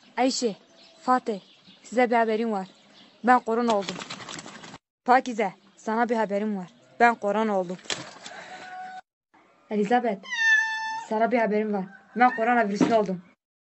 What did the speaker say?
Ayşe, Fatih, size bir haberim var. Ben korona oldum. Pakize, sana bir haberim var. Ben korona oldum. Elizabeth, sana bir haberim var. Ben koronavirüslü oldum.